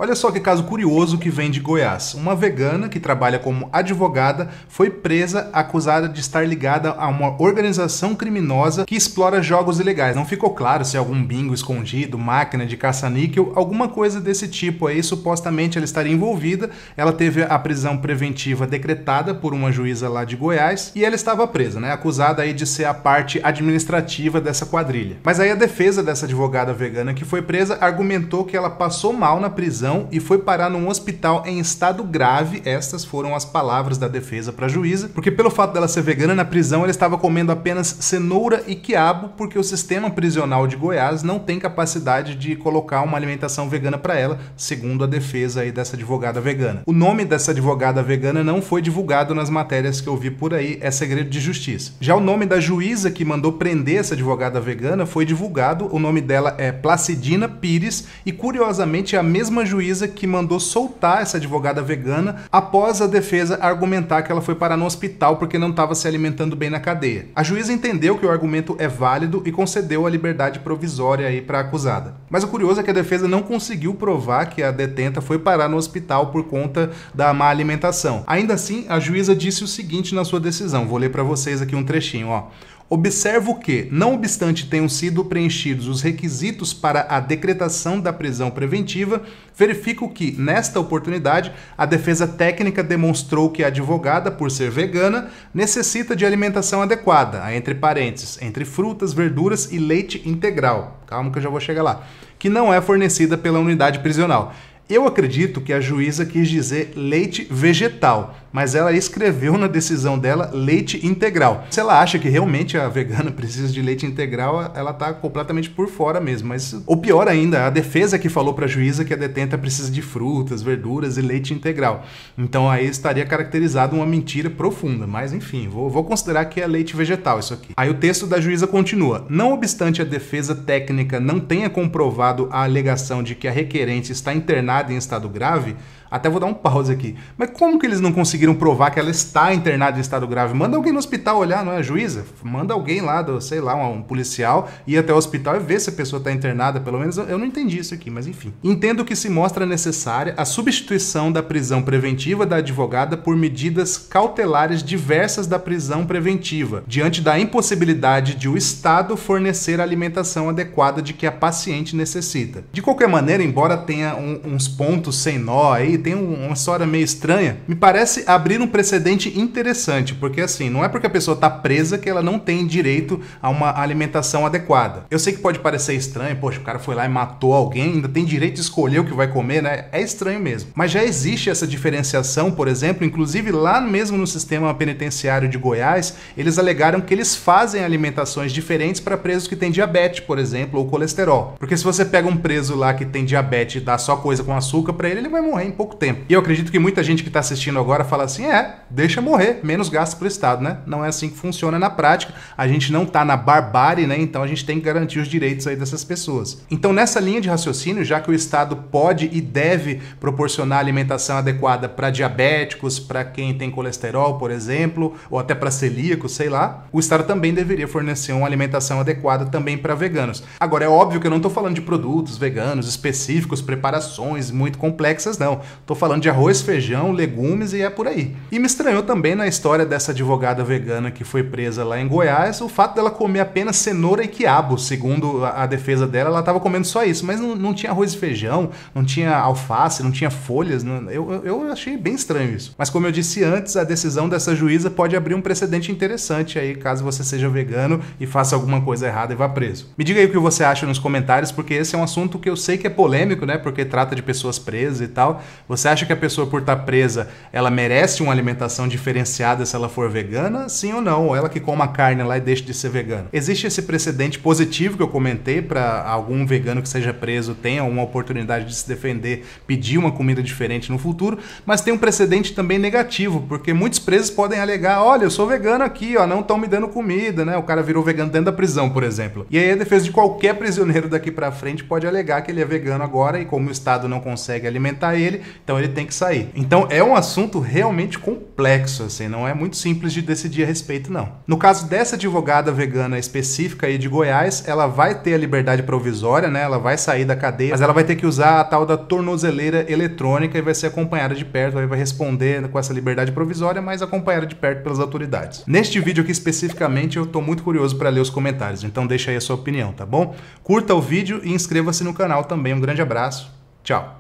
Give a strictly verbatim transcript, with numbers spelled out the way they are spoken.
Olha só que caso curioso que vem de Goiás. Uma vegana que trabalha como advogada foi presa acusada de estar ligada a uma organização criminosa que explora jogos ilegais. Não ficou claro se é algum bingo escondido, máquina de caça-níquel, alguma coisa desse tipo aí. Supostamente ela estaria envolvida. Ela teve a prisão preventiva decretada por uma juíza lá de Goiás e ela estava presa, né? Acusada aí de ser a parte administrativa dessa quadrilha. Mas aí a defesa dessa advogada vegana que foi presa argumentou que ela passou mal na prisão e foi parar num hospital em estado grave. Estas foram as palavras da defesa para a juíza, porque pelo fato dela ser vegana, na prisão ela estava comendo apenas cenoura e quiabo, porque o sistema prisional de Goiás não tem capacidade de colocar uma alimentação vegana para ela, segundo a defesa aí dessa advogada vegana. O nome dessa advogada vegana não foi divulgado nas matérias que eu vi por aí, é segredo de justiça. Já o nome da juíza que mandou prender essa advogada vegana foi divulgado, o nome dela é Placidina Pires e curiosamente é a mesma juíza que mandou soltar essa advogada vegana após a defesa argumentar que ela foi parar no hospital porque não estava se alimentando bem na cadeia. A juíza entendeu que o argumento é válido e concedeu a liberdade provisória aí para a acusada. Mas o curioso é que a defesa não conseguiu provar que a detenta foi parar no hospital por conta da má alimentação. Ainda assim, a juíza disse o seguinte na sua decisão. Vou ler para vocês aqui um trechinho, ó. Observo que, não obstante tenham sido preenchidos os requisitos para a decretação da prisão preventiva, verifico que, nesta oportunidade, a defesa técnica demonstrou que a advogada, por ser vegana, necessita de alimentação adequada, entre parênteses, entre frutas, verduras e leite integral. Calma que eu já vou chegar lá. Que não é fornecida pela unidade prisional. Eu acredito que a juíza quis dizer leite vegetal, mas ela escreveu na decisão dela leite integral. Se ela acha que realmente a vegana precisa de leite integral, ela tá completamente por fora mesmo. Mas, ou pior ainda, a defesa que falou para a juíza que a detenta precisa de frutas, verduras e leite integral. Então aí estaria caracterizado uma mentira profunda. Mas enfim, vou, vou considerar que é leite vegetal isso aqui. Aí o texto da juíza continua. Não obstante a defesa técnica não tenha comprovado a alegação de que a requerente está internada em estado grave, até vou dar um pause aqui. Mas como que eles não conseguiram provar que ela está internada em estado grave? Manda alguém no hospital olhar, não é a juíza? Manda alguém lá, do, sei lá, um, um policial, ir até o hospital e ver se a pessoa está internada, pelo menos. Eu não entendi isso aqui, mas enfim. Entendo que se mostra necessária a substituição da prisão preventiva da advogada por medidas cautelares diversas da prisão preventiva, diante da impossibilidade de o Estado fornecer a alimentação adequada de que a paciente necessita. De qualquer maneira, embora tenha um, uns pontos sem nó aí, tem uma história meio estranha, me parece abrir um precedente interessante, porque assim, não é porque a pessoa está presa que ela não tem direito a uma alimentação adequada. Eu sei que pode parecer estranho, poxa, o cara foi lá e matou alguém, ainda tem direito de escolher o que vai comer, né? É estranho mesmo. Mas já existe essa diferenciação, por exemplo, inclusive lá mesmo no sistema penitenciário de Goiás, eles alegaram que eles fazem alimentações diferentes para presos que têm diabetes, por exemplo, ou colesterol. Porque se você pega um preso lá que tem diabetes e dá só coisa com açúcar para ele, ele vai morrer em pouco tempo. E eu acredito que muita gente que está assistindo agora fala assim, é, deixa morrer, menos gasto para o Estado, né? Não é assim que funciona na prática, a gente não está na barbárie, né? Então a gente tem que garantir os direitos aí dessas pessoas. Então nessa linha de raciocínio, já que o Estado pode e deve proporcionar alimentação adequada para diabéticos, para quem tem colesterol, por exemplo, ou até para celíacos, sei lá, o Estado também deveria fornecer uma alimentação adequada também para veganos. Agora, é óbvio que eu não estou falando de produtos veganos específicos, preparações muito complexas, não. Tô falando de arroz, feijão, legumes e é por aí. E me estranhou também na história dessa advogada vegana que foi presa lá em Goiás, o fato dela comer apenas cenoura e quiabo. Segundo a, a defesa dela, ela estava comendo só isso, mas não, não tinha arroz e feijão, não tinha alface, não tinha folhas. Não, eu, eu achei bem estranho isso. Mas como eu disse antes, a decisão dessa juíza pode abrir um precedente interessante aí, caso você seja vegano e faça alguma coisa errada e vá preso. Me diga aí o que você acha nos comentários, porque esse é um assunto que eu sei que é polêmico, né? Porque trata de pessoas presas e tal. Você acha que a pessoa, por estar presa, ela merece uma alimentação diferenciada se ela for vegana? Sim ou não? Ou ela que coma carne lá e deixa de ser vegano? Existe esse precedente positivo que eu comentei para algum vegano que seja preso tenha uma oportunidade de se defender, pedir uma comida diferente no futuro, mas tem um precedente também negativo, porque muitos presos podem alegar, olha, eu sou vegano aqui, ó, não estão me dando comida, né? O cara virou vegano dentro da prisão, por exemplo. E aí a defesa de qualquer prisioneiro daqui para frente pode alegar que ele é vegano agora e como o Estado não não consegue alimentar ele, então ele tem que sair. Então é um assunto realmente complexo, assim, não é muito simples de decidir a respeito, não. No caso dessa advogada vegana específica aí de Goiás, ela vai ter a liberdade provisória, né? Ela vai sair da cadeia, mas ela vai ter que usar a tal da tornozeleira eletrônica e vai ser acompanhada de perto, aí vai responder com essa liberdade provisória, mas acompanhada de perto pelas autoridades. Neste vídeo aqui especificamente, eu tô muito curioso para ler os comentários, então deixa aí a sua opinião, tá bom? Curta o vídeo e inscreva-se no canal também. Um grande abraço, tchau!